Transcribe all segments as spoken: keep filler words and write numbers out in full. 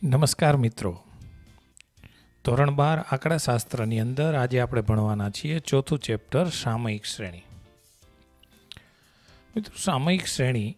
નમસ્કાર મિત્રો, ધોરણ બાર આંકડાશાસ્ત્રની અંદર આજે આપણે ભણવાના છીએ ચોથું ચેપ્ટર સામયિક શ્રેણી. મિત્રો, સામયિક શ્રેણી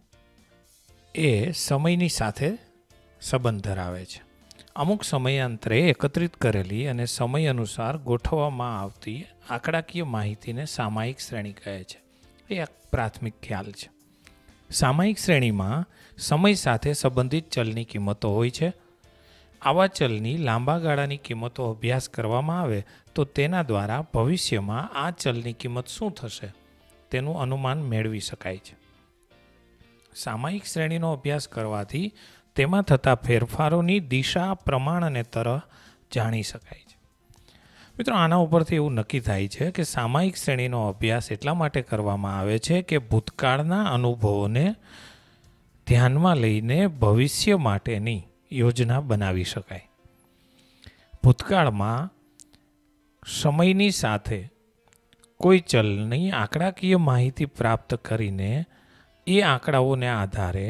એ સમયની સાથે સંબંધ ધરાવે છે. અમુક સમયાંતરે એકત્રિત કરેલી અને સમય અનુસાર ગોઠવવામાં આવતી આંકડાકીય માહિતીને સામયિક શ્રેણી કહે છે. એ એક પ્રાથમિક ખ્યાલ છે. સામયિક શ્રેણીમાં સમય સાથે સંબંધિત ચલની કિંમતો હોય છે. આવા ચલની લાંબા ગાળાની કિંમતો અભ્યાસ કરવામાં આવે તો તેના દ્વારા ભવિષ્યમાં આ ચલની કિંમત શું થશે તેનું અનુમાન મેળવી શકાય છે. સામયિક શ્રેણીનો અભ્યાસ કરવાથી તેમાં થતા ફેરફારોની દિશા, પ્રમાણ અને તરહ જાણી શકાય છે. મિત્રો, આના ઉપરથી એવું નક્કી થાય છે કે સામયિક શ્રેણીનો અભ્યાસ એટલા માટે કરવામાં આવે છે કે ભૂતકાળના અનુભવોને ધ્યાનમાં લઈને ભવિષ્ય માટેની યોજના બનાવી શકાય. ભૂતકાળમાં સમયની સાથે કોઈ ચલની આંકડાકીય માહિતી પ્રાપ્ત કરીને એ આંકડાઓને આધારે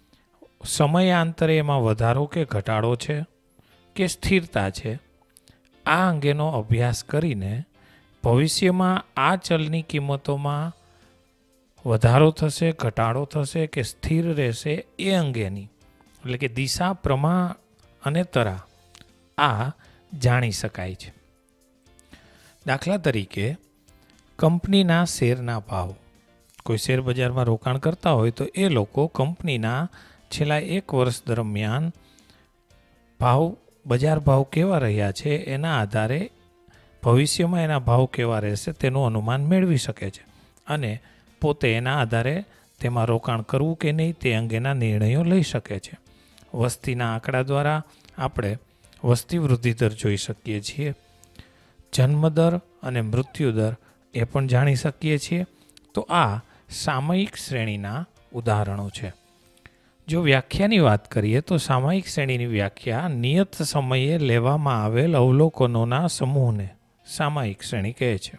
સમયાંતરે એમાં વધારો કે ઘટાડો છે કે સ્થિરતા છે, આ અંગેનો અભ્યાસ કરીને ભવિષ્યમાં આ ચલની કિંમતોમાં વધારો થશે, ઘટાડો થશે કે સ્થિર રહેશે એ અંગેની એટલે કે દિશા, પ્રમાણ અને તરા આ જાણી શકાય છે. દાખલા તરીકે, કંપનીના શેરના ભાવ. કોઈ શેર બજારમાં રોકાણ કરતા હોય તો એ લોકો કંપનીના છેલ્લા એક વર્ષ દરમિયાન ભાવ બજાર ભાવ કેવા રહ્યા છે એના આધારે ભવિષ્યમાં એના ભાવ કેવા રહેશે તેનું અનુમાન મેળવી શકે છે અને પોતે એના આધારે તેમાં રોકાણ કરવું કે નહીં તે અંગેના નિર્ણયો લઈ શકે છે. વસ્તીના આંકડા દ્વારા આપણે વસ્તી વૃદ્ધિ દર જોઈ શકીએ છીએ. જન્મદર અને મૃત્યુદર એ પણ જાણી શકીએ છીએ. તો આ સામયિક શ્રેણીના ઉદાહરણો છે. જો વ્યાખ્યાની વાત કરીએ તો સામયિક શ્રેણીની વ્યાખ્યા નિયત સમયે લેવામાં આવેલ અવલોકનોના સમૂહને સામયિક શ્રેણી કહે છે.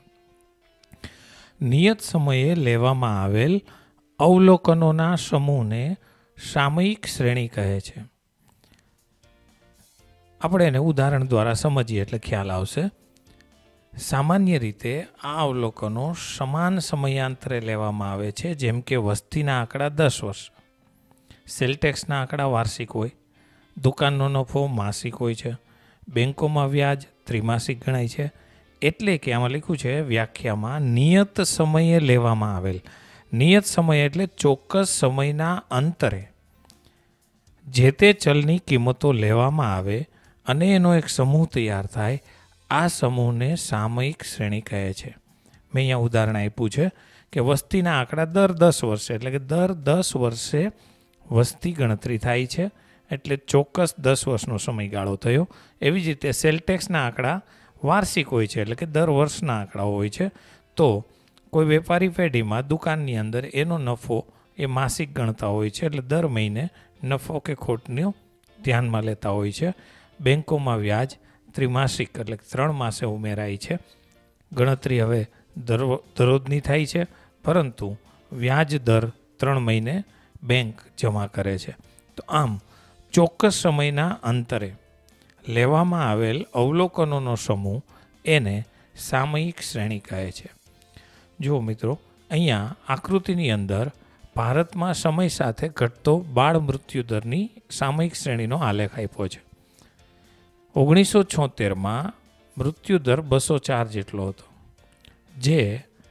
નિયત સમયે લેવામાં આવેલ અવલોકનોના સમૂહને સામયિક શ્રેણી કહે છે. આપણે એને ઉદાહરણ દ્વારા સમજીએ એટલે ખ્યાલ આવશે. સામાન્ય રીતે આ અવલોકનો સમાન સમયાંતરે લેવામાં આવે છે, જેમ કે વસ્તીના આંકડા દસ વર્ષ, સેલટેક્સના આંકડા વાર્ષિક હોય, દુકાનનો નફો માસિક હોય છે, બેંકોમાં વ્યાજ ત્રિમાસિક ગણાય છે. એટલે કે આમાં લખ્યું છે વ્યાખ્યામાં નિયત સમયે લેવામાં આવેલ. નિયત સમય એટલે ચોક્કસ સમયના અંતરે જે તે ચલની કિંમતો લેવામાં આવે અને એનો એક સમૂહ તૈયાર થાય, આ સમૂહને સામયિક શ્રેણી કહે છે. મેં અહીંયા ઉદાહરણ આપ્યું છે કે વસ્તીના આંકડા દર દસ વર્ષે એટલે કે દર દસ વર્ષે વસ્તી ગણતરી થાય છે, એટલે ચોક્કસ દસ વર્ષનો સમયગાળો થયો. એવી જ રીતે સેલટેક્સના આંકડા વાર્ષિક હોય છે એટલે કે દર વર્ષના આંકડાઓ હોય છે. તો કોઈ વેપારી પેઢીમાં દુકાનની અંદર એનો નફો એ માસિક ગણતા હોય છે એટલે દર મહિને નફો કે ખોટનું ધ્યાનમાં લેતા હોય છે. બેંકોમાં વ્યાજ ત્રિમાસિક એટલે ત્રણ માસે ઉમેરાય છે. ગણતરી હવે દર દરરોજની થાય છે, પરંતુ વ્યાજ દર ત્રણ મહિને બેંક જમા કરે છે. તો આમ ચોક્કસ સમયના અંતરે લેવામાં આવેલ અવલોકનોનો સમૂહ એને સામયિક શ્રેણી કહે છે. જુઓ મિત્રો, અહીંયા આકૃતિની અંદર ભારતમાં સમય સાથે ઘટતો બાળ મૃત્યુ દરની સામયિક શ્રેણીનો આલેખ આપ્યો છે. ઓગણીસો છોતેરમાં મૃત્યુ દર બસો ચાર જેટલો હતો, જે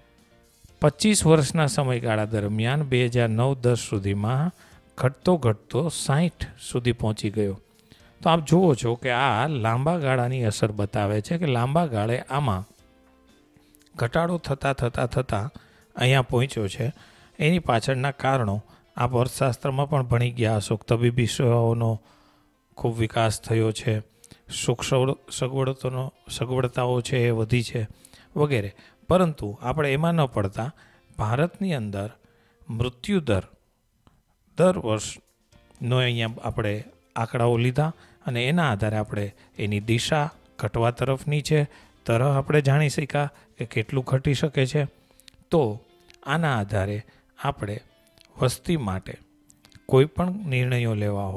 પચીસ વર્ષના સમયગાળા દરમિયાન બે હજાર નવ દસ સુધીમાં ઘટતો ઘટતો સાઠ સુધી પહોંચી ગયો. તો આપ જુઓ છો કે આ લાંબા ગાળાની અસર બતાવે છે કે લાંબા ગાળે આમાં ઘટાડો થતાં થતાં થતાં અહીંયા પહોંચ્યો છે. એની પાછળના કારણો આપ અર્થશાસ્ત્રમાં પણ ભણી ગયા હશો. તબીબી સેવાઓનો ખૂબ વિકાસ થયો છે, સુખ સગવડતાનો સગવડતાઓ છે એ વધી છે વગેરે. પરંતુ આપણે એમાં ન પડતા ભારતની અંદર મૃત્યુદર દર વર્ષનો અહીંયા આપણે આંકડાઓ લીધા અને એના આધારે આપણે એની દિશા ઘટવા તરફની છે, તરહ આપણે જાણી શક્યા કે કેટલું ઘટી શકે છે. તો આના આધારે આપણે વસ્તી માટે કોઈ પણ નિર્ણયો લેવા હોય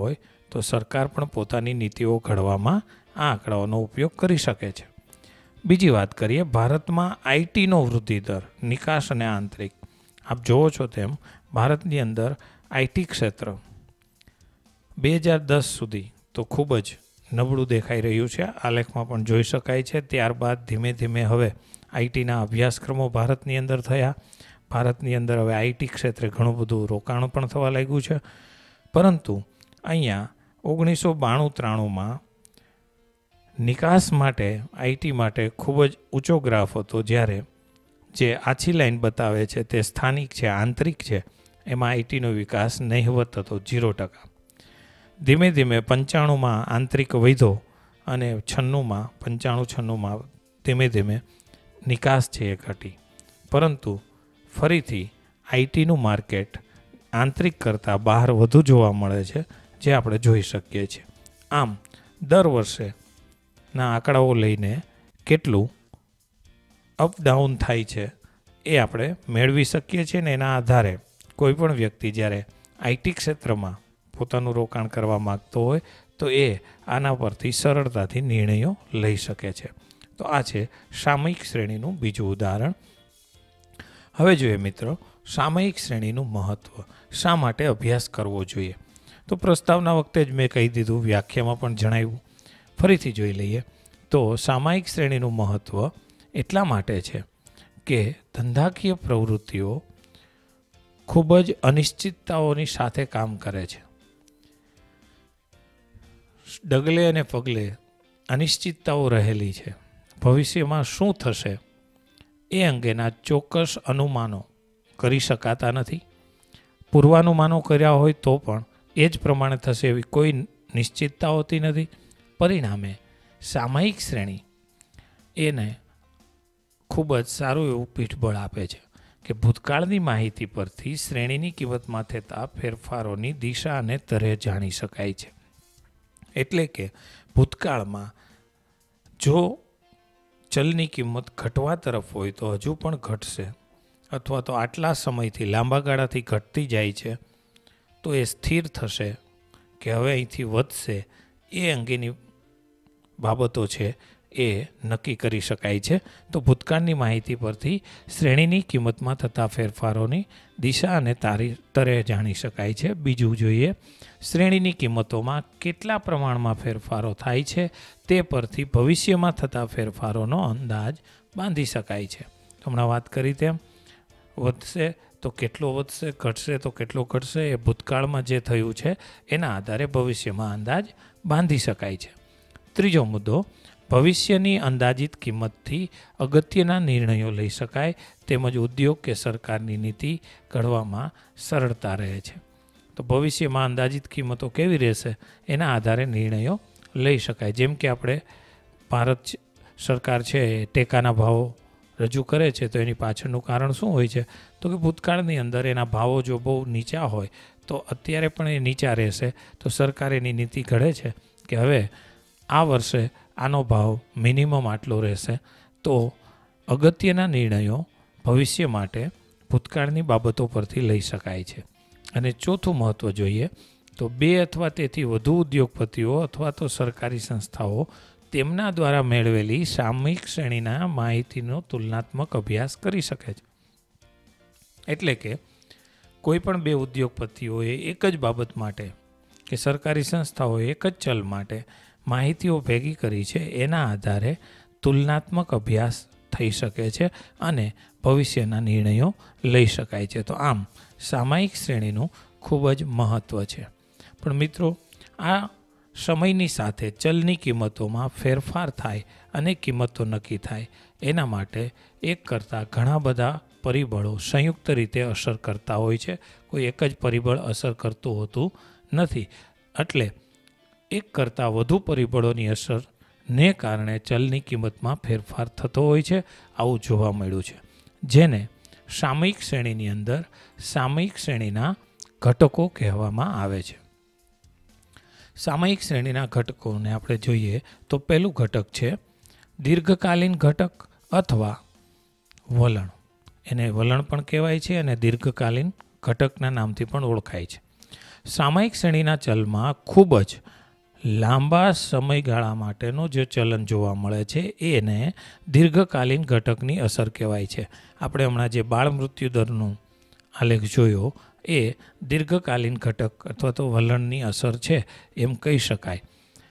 તો સરકાર પણ પોતાની નીતિઓ ઘડવામાં આ આંકડાઓનો ઉપયોગ કરી શકે છે. બીજી વાત કરીએ, ભારતમાં આઈટીનો વૃદ્ધિ દર, નિકાસ અને આંતરિક. આપ જોવો છો તેમ ભારતની અંદર આઈટી ક્ષેત્ર બે હજાર દસ સુધી તો ખૂબ જ નબળું દેખાઈ રહ્યું છે. આલેખમાં પણ જોઈ શકાય છે. ત્યારબાદ ધીમે ધીમે હવે આઈટીના અભ્યાસક્રમો ભારતની અંદર થયા. ભારતની અંદર હવે આઈટી ક્ષેત્રે ઘણું બધું રોકાણ પણ થવા લાગ્યું છે. પરંતુ અહીંયા ઓગણીસો બાણું ત્રાણુંમાં નિકાસ માટે, આઈટી માટે ખૂબ જ ઊંચો ગ્રાફ હતો, જ્યારે જે આછી લાઈન બતાવે છે તે સ્થાનિક છે, આંતરિક છે, એમાં આઈટીનો વિકાસ નહિવત હતો, ઝીરો ટકા. ધીમે ધીમે પંચાણુંમાં આંતરિક વધ્યો અને છન્નુંમાં પંચાણું છન્નુંમાં ધીમે ધીમે નિકાસ છે એ ઘટી. પરંતુ ફરીથી આઈટીનું માર્કેટ આંતરિક કરતાં બહાર વધુ જોવા મળે છે, જે આપણે જોઈ શકીએ છીએ. આમ દર વર્ષેના આંકડાઓ લઈને કેટલું અપ ડાઉન થાય છે એ આપણે મેળવી શકીએ છીએ ને એના આધારે કોઈ પણ વ્યક્તિ જ્યારે આઈટી ક્ષેત્રમાં પોતાનું રોકાણ કરવા માગતો હોય તો એ આના પરથી સરળતાથી નિર્ણયો લઈ શકે છે. તો આ છે સામયિક શ્રેણીનું બીજું ઉદાહરણ. હવે જોઈએ મિત્રો, સામયિક શ્રેણીનું મહત્ત્વ, શા માટે અભ્યાસ કરવો જોઈએ. તો પ્રસ્તાવના વખતે જ મેં કહી દીધું, વ્યાખ્યામાં પણ જણાવ્યું. ફરીથી જોઈ લઈએ તો સામયિક શ્રેણીનું મહત્ત્વ એટલા માટે છે કે ધંધાકીય પ્રવૃત્તિઓ ખૂબ જ અનિશ્ચિતતાઓની સાથે કામ કરે છે. ડગલે અને પગલે અનિશ્ચિતતાઓ રહેલી છે. ભવિષ્યમાં શું થશે એ અંગેના ચોક્કસ અનુમાનો કરી શકાતા નથી. પૂર્વાનુમાનો કર્યા હોય તો પણ એ જ પ્રમાણે થશે એવી કોઈ નિશ્ચિતતા હોતી નથી. પરિણામે સામયિક શ્રેણી એને ખૂબ જ સારું એવું પીઠબળ આપે છે કે ભૂતકાળની માહિતી પરથી શ્રેણીની કિંમતમાં થતા ફેરફારોની દિશા અને તરે જાણી શકાય છે. એટલે કે ભૂતકાળમાં જો ચલની કિંમત ઘટવા તરફ હોય તો હજુ પણ ઘટશે, અથવા તો આટલા સમયથી લાંબા ગાળાથી ઘટતી જાય છે તો એ સ્થિર થશે કે હવે અહીંથી વધશે, એ અંગેની બાબતો છે એ નક્કી કરી શકાય છે. તો ભૂતકાળની માહિતી પરથી શ્રેણીની કિંમતમાં થતા ફેરફારોની દિશા અને તારી તરે જાણી શકાય છે. બીજું જોઈએ, શ્રેણીની કિંમતોમાં કેટલા પ્રમાણમાં ફેરફારો થાય છે તે પરથી ભવિષ્યમાં થતા ફેરફારોનો અંદાજ બાંધી શકાય છે. હમણાં વાત કરી તેમ વધશે તો કેટલો વધશે, ઘટશે તો કેટલો ઘટશે, એ ભૂતકાળમાં જે થયું છે એના આધારે ભવિષ્યમાં અંદાજ બાંધી શકાય છે. ત્રીજો મુદ્દો, ભવિષ્યની અંદાજિત કિંમતથી અગત્યના નિર્ણયો લઈ શકાય, તેમજ ઉદ્યોગ કે સરકારની નીતિ ઘડવામાં સરળતા રહે છે. તો ભવિષ્યમાં અંદાજિત કિંમતો કેવી રહેશે એના આધારે નિર્ણયો લઈ શકાય. જેમ કે આપણે ભારત સરકાર છે એ ટેકાના ભાવો રજૂ કરે છે તો એની પાછળનું કારણ શું હોય છે તો કે ભૂતકાળની અંદર એના ભાવો જો બહુ નીચા હોય તો અત્યારે પણ એ નીચા રહેશે. તો સરકાર એની નીતિ ઘડે છે કે હવે આ વર્ષે આનો ભાવ મિનિમમ આટલો રહેશે. તો અગત્યના નિર્ણયો ભવિષ્ય માટે ભૂતકાળની બાબતો પરથી લઈ શકાય છે. અને ચોથું મહત્ત્વ જોઈએ તો બે અથવા તેથી વધુ ઉદ્યોગપતિઓ અથવા તો સરકારી સંસ્થાઓ તેમના દ્વારા મેળવેલી સામયિક શ્રેણીના માહિતીનો તુલનાત્મક અભ્યાસ કરી શકે છે. એટલે કે કોઈ પણ બે ઉદ્યોગપતિઓએ એક જ બાબત માટે કે સરકારી સંસ્થાઓએ એક જ ચલ માટે માહિતીઓ ભેગી કરી છે, એના આધારે તુલનાત્મક અભ્યાસ થઈ શકે છે અને ભવિષ્યના નિર્ણયો લઈ શકાય છે. તો આમ સામયિક શ્રેણીનું ખૂબ જ મહત્ત્વ છે. પણ મિત્રો, આ સમયની સાથે ચલની કિંમતોમાં ફેરફાર થાય અને કિંમતો નક્કી થાય એના માટે એક કરતાં ઘણા બધા પરિબળો સંયુક્ત રીતે અસર કરતા હોય છે. કોઈ એક જ પરિબળ અસર કરતું હોતું નથી. એટલે એક કરતાં વધુ પરિબળોની અસરને કારણે ચલની કિંમતમાં ફેરફાર થતો હોય છે. આવું જોવા મળ્યું છે, જેને સામયિક શ્રેણીની અંદર સામયિક શ્રેણીના ઘટકો કહેવામાં આવે છે. સામયિક શ્રેણીના ઘટકોને આપણે જોઈએ તો પહેલું ઘટક છે દીર્ઘકાલીન ઘટક અથવા વલણ. એને વલણ પણ કહેવાય છે અને દીર્ઘકાલીન ઘટકના નામથી પણ ઓળખાય છે. સામયિક શ્રેણીના ચલમાં ખૂબ જ લાંબા સમયગાળા માટેનું જે ચલન જોવા મળે છે એને દીર્ઘકાલીન ઘટકની અસર કહેવાય છે. આપણે હમણાં જે બાળ મૃત્યુ દરનું આલેખ જોયો એ દીર્ઘકાલીન ઘટક અથવા તો વલણની અસર છે એમ કહી શકાય.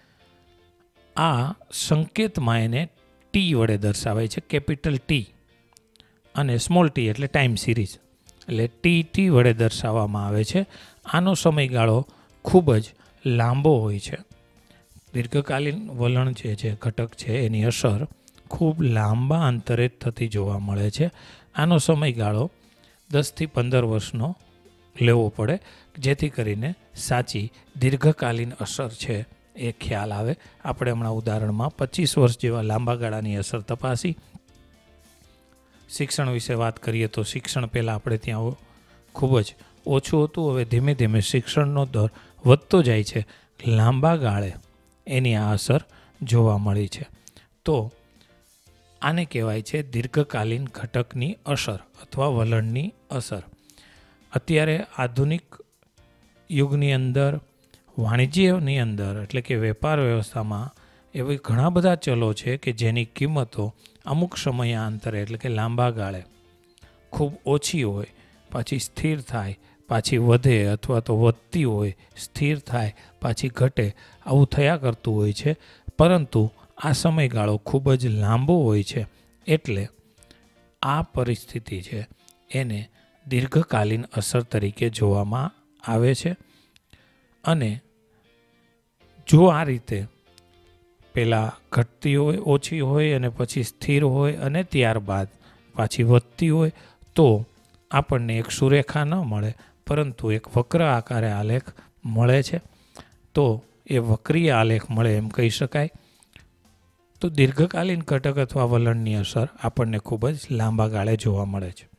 આ સંકેતમાં એને ટી વડે દર્શાવાય છે, કેપિટલ ટી, અને સ્મોલ ટી એટલે ટાઈમ સિરીઝ, એટલે ટી ટી વડે દર્શાવવામાં આવે છે. આનો સમયગાળો ખૂબ જ લાંબો હોય છે. દીર્ઘકાલીન વલણ જે છે ઘટક છે એની અસર ખૂબ લાંબા અંતરે થતી જોવા મળે છે. આનો સમયગાળો દસથી પંદર વર્ષનો લેવો પડે જેથી કરીને સાચી દીર્ઘકાલીન અસર છે એ ખ્યાલ આવે. આપણે હમણાં ઉદાહરણમાં પચીસ વર્ષ જેવા લાંબા ગાળાની અસર તપાસી. શિક્ષણ વિશે વાત કરીએ તો શિક્ષણ પહેલાં આપણે ત્યાં ખૂબ જ ઓછું હતું, હવે ધીમે ધીમે શિક્ષણનો દર વધતો જાય છે. લાંબા ગાળે એની આ અસર જોવા મળી છે. તો આને કહેવાય છે દીર્ઘકાલીન ઘટકની અસર અથવા વલણની અસર. અત્યારે આધુનિક યુગની અંદર વાણિજ્યની અંદર એટલે કે વેપાર વ્યવસ્થામાં એવી ઘણા બધા ચલો છે કે જેની કિંમતો અમુક સમયાંતરે એટલે કે લાંબા ગાળે ખૂબ ઓછી હોય, પાછી સ્થિર થાય, પાછી વધે, અથવા તો વધતી હોય, સ્થિર થાય, પાછી ઘટે, આવું થયા કરતું હોય છે. પરંતુ આ સમયગાળો ખૂબ જ લાંબો હોય છે એટલે આ પરિસ્થિતિ છે એને દીર્ઘકાલીન અસર તરીકે જોવામાં આવે છે. અને જો આ રીતે પહેલાં ઘટતી હોય, ઓછી હોય અને પછી સ્થિર હોય અને ત્યારબાદ પાછી વધતી હોય તો આપણને એક સુરેખા ન મળે પરંતુ એક વક્ર આકારે આલેખ મળે છે. તો એ વક્રીય આલેખ મળે એમ કહી શકાય. તો દીર્ઘકાલીન ઘટક અથવા વલણની અસર આપણને ખૂબ જ લાંબા ગાળે જોવા મળે છે.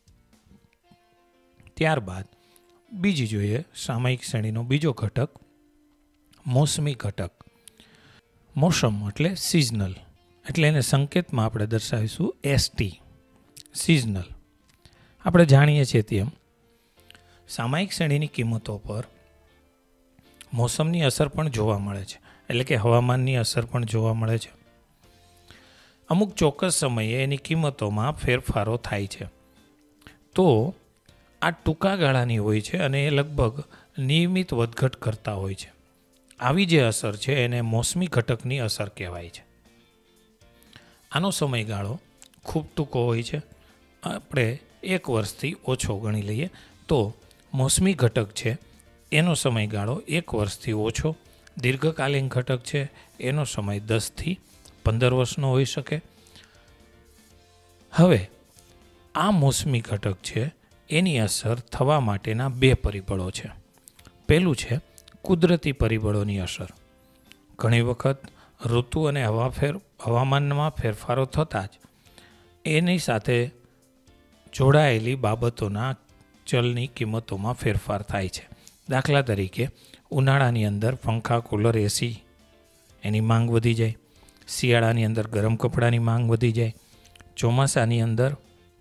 ત્યારબાદ બીજી જોઈએ સામયિક શ્રેણીનો બીજો ઘટક મોસમી ઘટક. મોસમ એટલે સિઝનલ, એટલે એને સંકેતમાં આપણે દર્શાવીશું એસ ટી, સિઝનલ. આપણે જાણીએ છીએ તેમ સામયિક શ્રેણીની કિંમતો પર મોસમની અસર પણ જોવા મળે છે, એટલે કે હવામાનની અસર પણ જોવા મળે છે. અમુક ચોક્કસ સમયે એની કિંમતોમાં ફેરફારો થાય છે. તો આ ટૂંકા ગાળાની હોય છે અને એ લગભગ નિયમિત વધઘટ કરતા હોય છે. આવી જે અસર છે એને મોસમી ઘટકની અસર કહેવાય છે. આનો સમયગાળો ખૂબ ટૂંકો હોય છે. આપણે એક વર્ષથી ઓછો ગણી લઈએ તો મોસમી ઘટક છે એનો સમયગાળો એક વર્ષથી ઓછો. દીર્ઘકાલીન ઘટક છે એનો સમય દસથી પંદર વર્ષનો હોઈ શકે. હવે આ મોસમી ઘટક છે એની અસર થવા માટેના બે પરિબળો છે. પહેલું છે કુદરતી પરિબળોની અસર. ઘણી વખત ઋતુ અને હવા ફેર હવામાનમાં ફેરફારો થતાં જ એની સાથે જોડાયેલી બાબતોના ચલની કિંમતોમાં ફેરફાર થાય છે. દાખલા તરીકે ઉનાળાની અંદર પંખા, કુલર, એસી એની માંગ વધી જાય. શિયાળાની અંદર ગરમ કપડાની માંગ વધી જાય. ચોમાસાની અંદર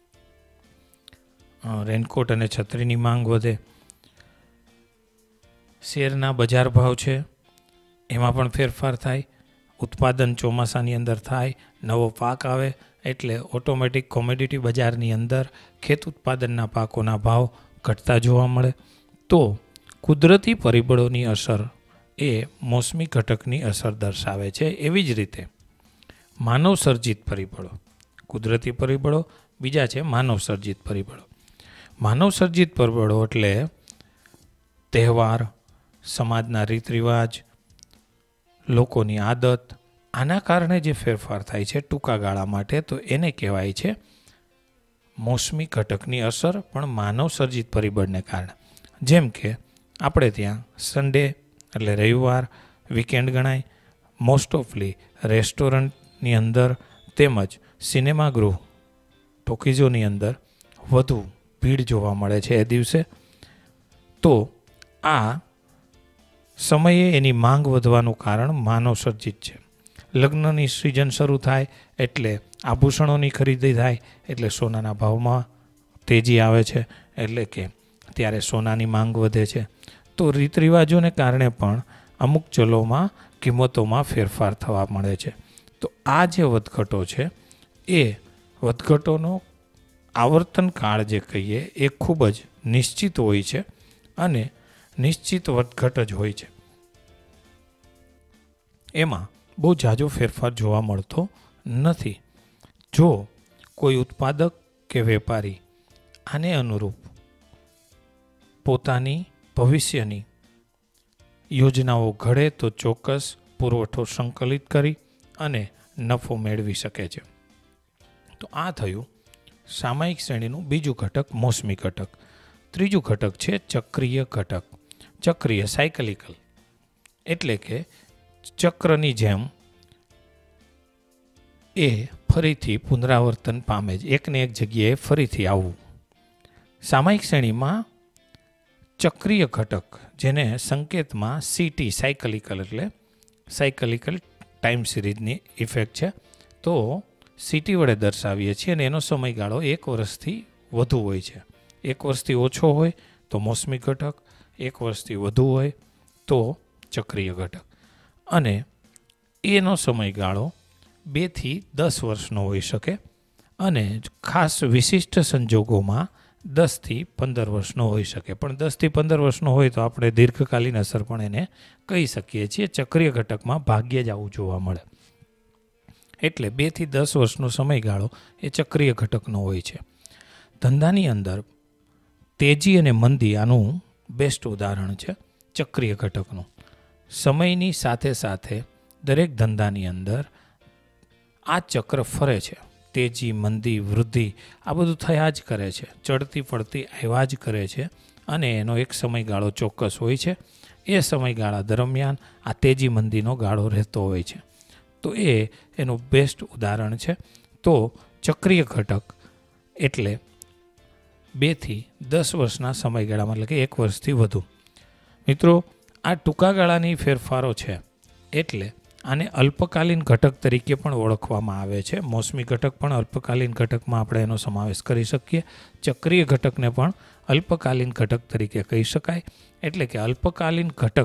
રેનકોટ અને છત્રીની માંગ વધે. શેરના બજાર ભાવ છે એમાં પણ ફેરફાર થાય. ઉત્પાદન ચોમાસાની અંદર થાય, નવો પાક આવે એટલે ઓટોમેટિક કોમોડિટી બજારની અંદર ખેત ઉત્પાદનના પાકોના ભાવ ઘટતા જોવા મળે. તો કુદરતી પરિબળોની અસર એ મોસમી ઘટકની અસર દર્શાવે છે. એવી જ રીતે માનવ સર્જિત પરિબળો, કુદરતી પરિબળો બીજા છે માનવ સર્જિત પરિબળો. માનવ સર્જિત પરિબળો એટલે તહેવાર, સમાજના રીત રિવાજ, લોકોની આદત, આના કારણે જે ફેરફાર થાય છે ટૂંકા ગાળા માટે તો એને કહેવાય છે મોસમી ઘટકની અસર, પણ માનવ સર્જિત પરિબળને કારણે. જેમ કે આપણે ત્યાં સન્ડે એટલે રવિવાર વીકેન્ડ ગણાય. મોસ્ટ ઓફલી રેસ્ટોરન્ટની અંદર તેમજ સિનેમાગૃહ, ટોકીઝોની અંદર વધુ ભીડ જોવા મળે છે એ દિવસે. તો આ સમયે એની માંગ વધવાનું કારણ માનવ સર્જિત છે. લગ્નની સિઝન શરૂ થાય એટલે આભૂષણોની ખરીદી થાય એટલે સોનાના ભાવમાં તેજી આવે છે, એટલે કે ત્યારે સોનાની માંગ વધે છે. તો રીત રિવાજોને કારણે પણ અમુક ચલોમાં કિંમતોમાં ફેરફાર થવા મળે છે. તો આ જે વધઘટો છે એ વધઘટોનો આવર્તન કાળ જે કહીએ એ ખૂબ જ નિશ્ચિત હોય છે અને નિશ્ચિત વધઘટ જ હોય છે. એમાં બહુ ઝાઝો ફેરફાર જોવા મળતો નથી. જો કોઈ ઉત્પાદક કે વેપારી આને અનુરૂપ પોતાની ભવિષ્યની યોજનાઓ ઘડે તો ચોક્કસ પુરવઠો સંકલિત કરી અને નફો મેળવી શકે છે. તો આ થયું સામયિક શ્રેણીનું બીજું ઘટક, મોસમી ઘટક. ત્રીજું ઘટક છે ચક્રીય ઘટક. ચક્રીય સાયકલિકલ એટલે કે ચક્રની જેમ એ ફરીથી પુનરાવર્તન પામે છે, એકને એક જગ્યાએ ફરીથી આવવું. સામયિક શ્રેણીમાં ચક્રીય ઘટક, જેને સંકેતમાં સીટી સાયકલિકલ એટલે સાયકલિકલ ટાઈમ સિરીઝની ઇફેક્ટ છે, તો સીટી વડે દર્શાવીએ છીએ અને એનો સમયગાળો એક વર્ષથી વધુ હોય છે. એક વર્ષથી ઓછો હોય તો મોસમી ઘટક, એક વર્ષથી વધુ હોય તો ચક્રીય ઘટક. અને એનો સમયગાળો બેથી દસ વર્ષનો હોઈ શકે અને ખાસ વિશિષ્ટ સંજોગોમાં દસથી પંદર વર્ષનો હોઈ શકે. પણ દસથી પંદર વર્ષનો હોય તો આપણે દીર્ઘકાલીન અસર પણ એને કહી શકીએ છીએ. ચક્રીય ઘટકમાં ભાગ્યે જ આવું જોવા મળે. એટલે બેથી દસ વર્ષનો સમયગાળો એ ચક્રીય ઘટકનો હોય છે. ધંધાની અંદર તેજી અને મંદી આનું બેસ્ટ ઉદાહરણ છે ચક્રીય ઘટકનું. સમયની સાથે સાથે દરેક ધંધાની અંદર આ ચક્ર ફરે છે. તેજી, મંદી, વૃદ્ધિ આ બધું થયા જ કરે છે, ચડતી પડતી આવ્યા જ કરે છે અને એનો એક સમયગાળો ચોક્કસ હોય છે. એ સમયગાળા દરમિયાન આ તેજી મંદીનો ગાળો રહેતો હોય છે. તો એ એનું બેસ્ટ ઉદાહરણ છે. તો ચક્રીય ઘટક એટલે બેથી દસ વર્ષના સમયગાળામાં, એટલે કે એક વર્ષથી વધુ. મિત્રો, આ ટૂંકા ગાળાની ફેરફારો છે એટલે આને અલ્પકાલીન ઘટક તરીકે પણ ઓળખવામાં આવે છે. મોસમી ઘટક પણ અલ્પકાલીન ઘટકમાં આપણે એનો સમાવેશ કરી શકીએ. ચક્રીય ઘટકને પણ અલ્પકાલીન ઘટક તરીકે કહી શકાય. એટલે કે અલ્પકાલીન ઘટક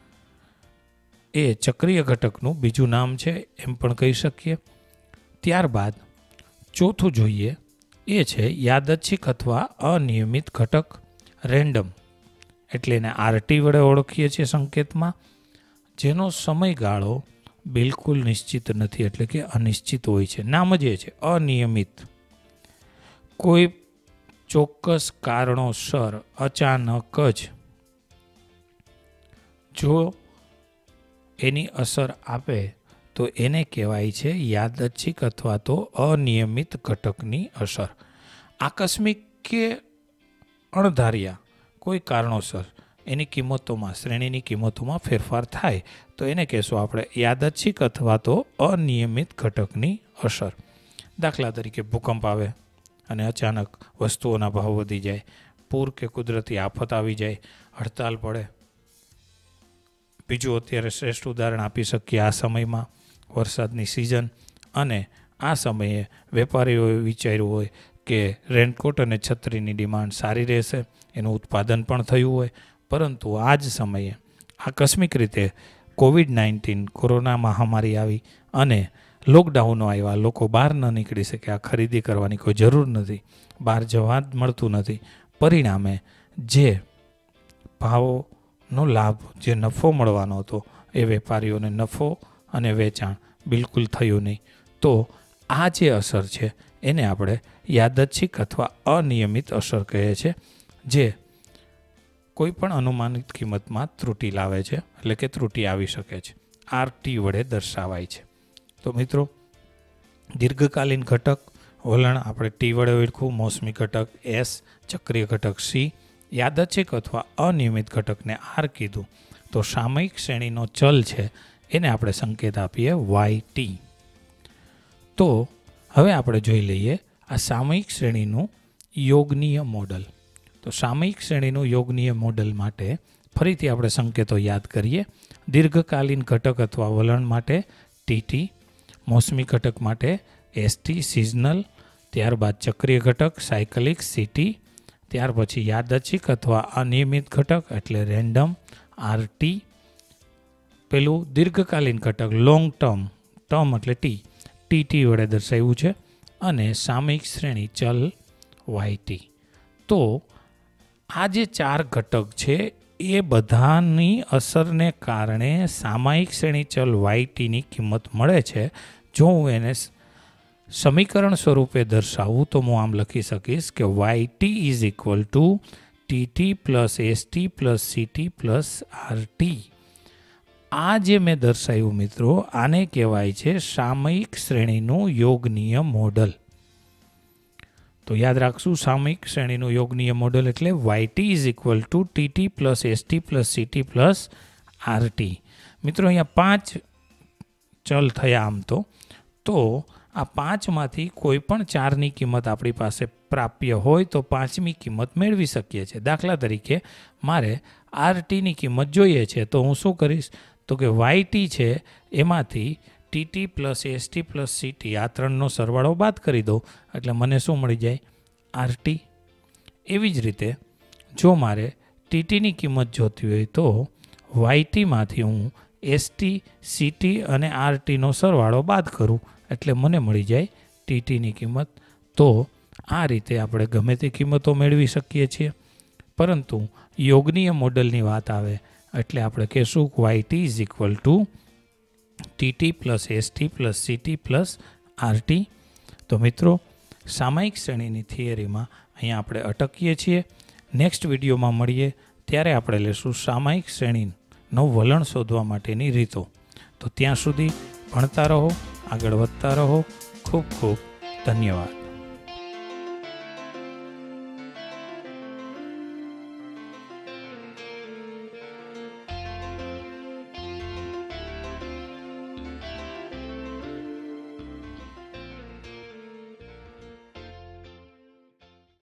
એ ચક્રીય ઘટકનું બીજું નામ છે એમ પણ કહી શકીએ. ત્યારબાદ ચોથું જોઈએ એ છે યાદચ્છિક અથવા અનિયમિત ઘટક, રેન્ડમ એટલે એને આરટી વડે ઓળખીએ છીએ સંકેતમાં, જેનો સમયગાળો બિલકુલ નિશ્ચિત નથી, એટલે કે અનિશ્ચિત હોય છે. નામ જ એ છે અનિયમિત. કોઈ ચોક્કસ કારણોસર અચાનક જ જો એની અસર આપે તો એને કહેવાય છે યાદચ્છિક અથવા તો અનિયમિત ઘટકની અસર. આકસ્મિક કે અણધાર્યા કોઈ કારણોસર એની કિંમતોમાં, શ્રેણીની કિંમતોમાં ફેરફાર થાય તો એને કહેશું આપણે યાદચ્છિક અથવા તો અનિયમિત ઘટકની અસર. દાખલા તરીકે ભૂકંપ આવે અને અચાનક વસ્તુઓના ભાવ વધી જાય, પૂર કે કુદરતી આફત આવી જાય, હડતાલ પડે. બીજું અત્યારે શ્રેષ્ઠ ઉદાહરણ આપી શકીએ આ સમયમાં વરસાદની સિઝન, અને આ સમયે વેપારીઓએ વિચાર્યું હોય કે રેનકોટ અને છત્રીની ડિમાન્ડ સારી રહેશે, એનું ઉત્પાદન પણ થયું હોય, પરંતુ આ જ સમયે આકસ્મિક રીતે કોવિડ નાઇન્ટીન કોરોના મહામારી આવી અને લોકડાઉનો આવ્યા. લોકો બહાર ન નીકળી શકે, આ ખરીદી કરવાની કોઈ જરૂર નથી, બહાર જવા જ મળતું નથી. પરિણામે જે ભાવનો લાભ, જે નફો મળવાનો હતો એ વેપારીઓને નફો અને વેચાણ બિલકુલ થયું નહીં. તો આ જે અસર છે એને આપણે યાદચ્છિક અથવા અનિયમિત અસર કહે છે, જે કોઈ પણ અનુમાનિત કિંમતમાં ત્રુટિ લાવે છે, એટલે કે ત્રુટિ આવી શકે છે. આર ટી વડે દર્શાવાય છે. તો મિત્રો, દીર્ઘકાલીન ઘટક વલણ આપણે ટી વડે ઓળખવું, મોસમી ઘટક એસ, ચક્રીય ઘટક સી, યાદચ્છિક અથવા અનિયમિત ઘટકને આર કીધું. તો સામયિક શ્રેણીનો ચલ છે એને આપણે સંકેત આપીએ વાય ટી. તો હવે આપણે જોઈ લઈએ આ સામયિક શ્રેણીનું યોગનીય મોડલ. તો સામયિક શ્રેણીનું યોગનીય મોડલ માટે ફરીથી આપણે સંકેતો યાદ કરીએ. દીર્ઘકાલીન ઘટક અથવા વલણ માટે ટીટી, મોસમી ઘટક માટે એસટી સિઝનલ, ત્યારબાદ ચક્રીય ઘટક સાયકલિક સીટી, ત્યાર પછી યાદચ્છિક અથવા અનિયમિત ઘટક એટલે રેન્ડમ આરટી, પેલું દીર્ઘકાલીન ઘટક લોંગ ટર્મ, ટર્મ એટલે ટી, ટીટી વડે દર્શાવ્યું છે, અને સામયિક શ્રેણી ચલ વાયટી. તો આ જે ચાર ઘટક છે એ બધાની અસરને કારણે સામયિક શ્રેણી ચલ વાયટીની કિંમત મળે છે. જો હું એને સમીકરણ સ્વરૂપે દર્શાવું તો હું આમ લખી શકીશ કે YT is equal to TT plus ST plus CT plus RT. આ જે મેં દર્શાવ્યું મિત્રો, આને કહેવાય છે સામયિક શ્રેણીનું યોગનીય મોડલ. તો યાદ રાખશું, સામયિક શ્રેણીનું યોગનીય મોડલ એટલે YT is equal to TT plus ST plus CT plus RT. મિત્રો અહીંયા પાંચ ચલ થયા આમ તો તો આ પાંચમાંથી કોઈ પણ ચારની કિંમત આપણી પાસે પ્રાપ્ય હોય તો પાંચમી કિંમત મેળવી શકીએ છીએ. દાખલા તરીકે મારે આરટીની કિંમત જોઈએ છે, તો હું શું કરીશ તો કે વાયટી છે એમાંથી TT plus ST plus CT આ ત્રણનો સરવાળો બાદ કરી દઉં એટલે મને શું મળી જાય? આરટી. એવી જ રીતે જો મારે ટીટીની કિંમત જોતી હોય તો વાયટીમાંથી હું એસટી, સીટી અને આરટીનો સરવાળો બાદ કરું એટલે મને મળી જાય ટીટીની કિંમત. તો આ રીતે આપણે ગમે તે કિંમતો મેળવી શકીએ છીએ, પરંતુ યોગનીય મોડલની વાત આવે એટલે આપણે કહેશું YT is equal to TT plus ST plus CT plus RT. તો મિત્રો, સામયિક શ્રેણીની થિયરીમાં અહીંયા આપણે અટકીએ છીએ. નેક્સ્ટ વિડીયોમાં મળીએ ત્યારે આપણે લેશું સામયિક શ્રેણીનું વલણ શોધવા માટેની રીતો. તો ત્યાં સુધી ભણતા રહો, આગળ વધતા રહો. ખૂબ ખૂબ ધન્યવાદ.